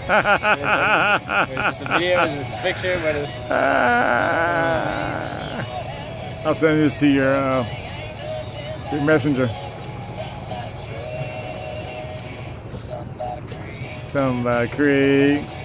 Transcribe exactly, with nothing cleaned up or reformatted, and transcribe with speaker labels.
Speaker 1: this a video? Is this a picture? What is...
Speaker 2: uh, I'll send this to your, uh, your messenger. Somebody creek.